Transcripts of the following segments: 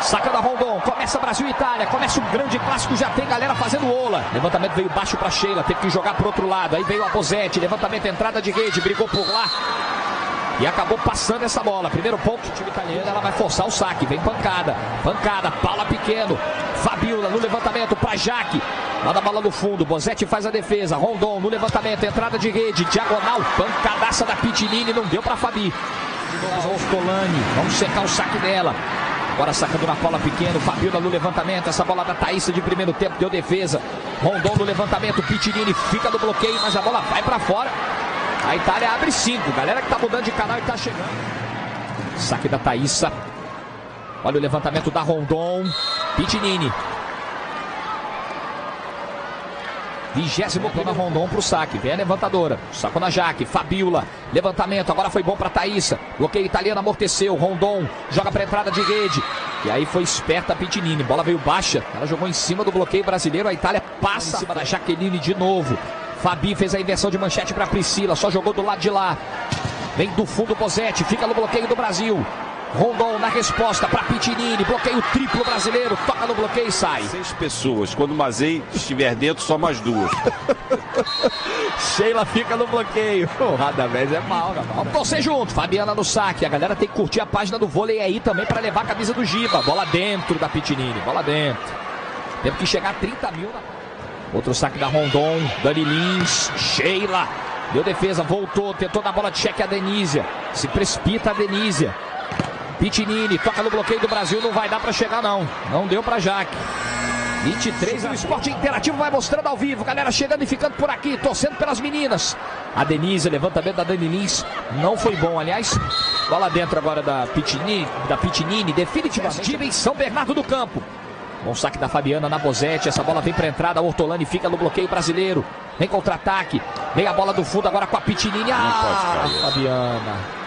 Saca da Rondon, começa Brasil e Itália, começa um grande clássico, já tem galera fazendo ola. Levantamento veio baixo para Sheila, teve que jogar pro outro lado, aí veio a Bosetti, levantamento, entrada de rede, brigou por lá e acabou passando essa bola. Primeiro ponto, o time italiano, ela vai forçar o saque, vem pancada, Paula Pequeno, Fabiola no levantamento para Jaque, lá da bola no fundo, Bosetti faz a defesa, Rondon no levantamento, entrada de rede, diagonal, pancadaça da Pitinini, não deu para Fabi. Ortolani, vamos secar o saque dela. Agora sacando na Paula Pequeno, Fabiola no levantamento, essa bola da Thaísa de primeiro tempo, deu defesa. Rondon no levantamento, Pitinini fica no bloqueio, mas a bola vai para fora. A Itália abre 5, galera que tá mudando de canal e tá chegando. Saque da Thaísa. Olha o levantamento da Rondon, Pitinini. 20º na Rondon pro saque, vem a levantadora, sacou na Jaque, Fabiola, levantamento, agora foi bom pra Thaísa, bloqueio italiano, amorteceu, Rondon, joga pra entrada de rede, e aí foi esperta a Pitinini, bola veio baixa, ela jogou em cima do bloqueio brasileiro, a Itália passa em cima da Jaqueline de novo, Fabi fez a inversão de manchete pra Priscila, só jogou do lado de lá, vem do fundo Bosetti, fica no bloqueio do Brasil. Rondon na resposta para Pitinini, bloqueio triplo brasileiro, toca no bloqueio e sai. 6 pessoas, quando o Mazei estiver dentro, só mais 2. Sheila fica no bloqueio. O Radamés é mal, cara. Vamos torcer junto, Fabiana no saque. A galera tem que curtir a página do vôlei aí também para levar a camisa do Giba. Bola dentro da Pitinini, bola dentro. Temos que chegar a 30 mil. Outro saque da Rondon, Dani Lins, Sheila. Deu defesa, voltou, tentou dar bola de cheque a Denísia. Se precipita a Denísia. Pitinini, toca no bloqueio do Brasil, não vai dar pra chegar não. Não deu pra Jaque. 23, o Esporte Interativo vai mostrando ao vivo. Galera chegando e ficando por aqui, torcendo pelas meninas. A Denise, levantamento da Dani Lins, não foi bom, aliás. Bola dentro agora da Pitinini, definitivamente em São Bernardo do Campo. Bom saque da Fabiana na Bosetti, essa bola vem pra entrada, a Ortolani fica no bloqueio brasileiro. Vem contra-ataque, vem a bola do fundo agora com a Pitinini. Fabiana.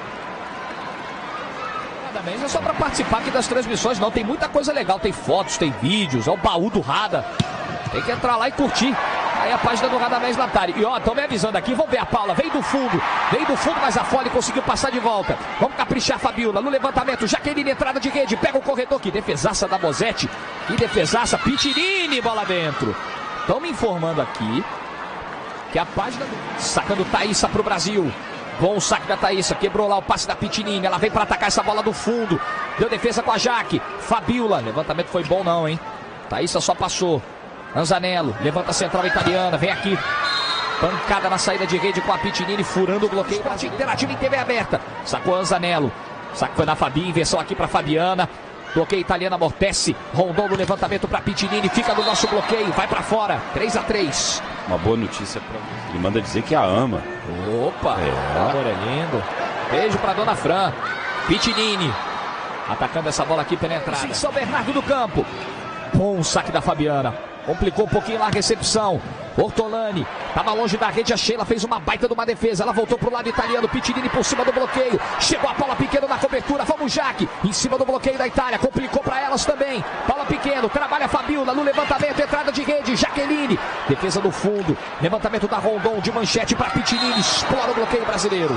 É só para participar aqui das transmissões, não, tem muita coisa legal, tem fotos, tem vídeos, é o baú do Rada, tem que entrar lá e curtir, aí a página do Radamés Latari, e ó, estão me avisando aqui, vamos ver a Paula, vem do fundo, mas a Fole conseguiu passar de volta, vamos caprichar a Fabiola, no levantamento, Jaqueline, entrada de rede, pega o corredor, que defesaça da Bosetti, que defesaça, Pitinini, bola dentro, estão me informando aqui, que a página sacando Thaísa pro Brasil. Bom saque da Thaísa, quebrou lá o passe da Pitinini, ela vem para atacar essa bola do fundo, deu defesa com a Jaque, Fabiola, levantamento foi bom não, hein? Thaísa só passou, Anzanello, levanta a central italiana, vem aqui, pancada na saída de rede com a Pitinini, furando o bloqueio, Esporte Interativo em TV aberta, sacou Anzanello, saque foi na Fabi, inversão aqui para Fabiana, bloqueio italiano, amortece, Rondon no levantamento para Pitinini, fica no nosso bloqueio, vai para fora, 3-3. Uma boa notícia para você. Ele manda dizer que a ama. Opa, amor é lindo. Beijo para dona Fran. Pitinini atacando essa bola aqui pela entrada. Em São Bernardo do Campo. Bom saque da Fabiana. Complicou um pouquinho lá a recepção. Ortolani, estava longe da rede, a Sheila fez uma baita de uma defesa, ela voltou pro lado italiano, Pitinini por cima do bloqueio, chegou a Paula Pequeno na cobertura, vamos Jaque, em cima do bloqueio da Itália, complicou para elas também, Paula Pequeno, trabalha a Fabiola no levantamento, entrada de rede, Jaqueline, defesa do fundo, levantamento da Rondon de manchete para Pitinini, explora o bloqueio brasileiro.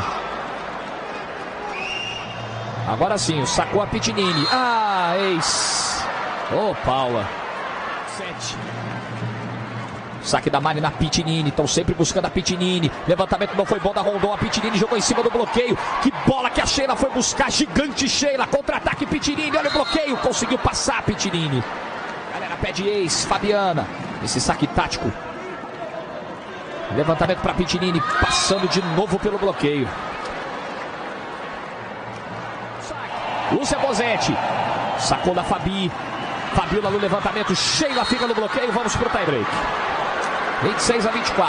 Agora sim, sacou a Pitinini, ex, Paula, 7. Saque da Mari na Pitinini, estão sempre buscando a Pitinini, levantamento não foi bom da Rondon, a Pitinini jogou em cima do bloqueio, que bola que a Sheila foi buscar, gigante Sheila, contra-ataque Pitinini, olha o bloqueio, conseguiu passar a Pitinini. Galera pede ex, Fabiana, esse saque tático, levantamento para Pitinini, passando de novo pelo bloqueio. Lúcia Bosetti, sacou da Fabi, Fabiola no levantamento, Sheila fica no bloqueio, vamos pro tie break. 26-24.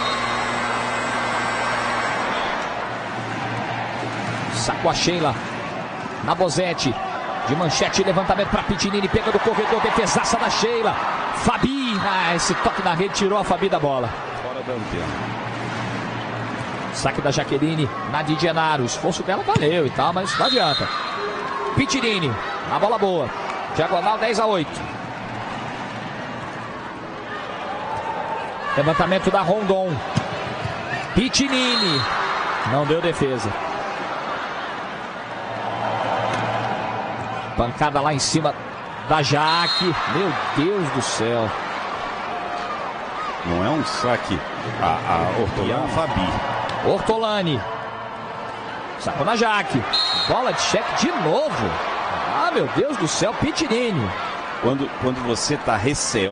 Sacou a Sheila na Bosetti, de manchete, levantamento para Pitinini, pega do corredor, defesaça da Sheila. Fabi, esse toque na rede tirou a Fabi da bola. Fora da antena. Saque da Jaqueline na Di Gennaro, o esforço dela valeu e tal, mas não adianta. Pitinini, na bola boa, diagonal 10-8. Levantamento da Rondon. Pitinini. Não deu defesa. Pancada lá em cima da Jaque. Meu Deus do céu. Não é um saque. A Ortolani. Fabi. Ortolani. Sacou na Jaque. Bola de cheque de novo. Ah, meu Deus do céu, Pitinini. Quando você tá receoso.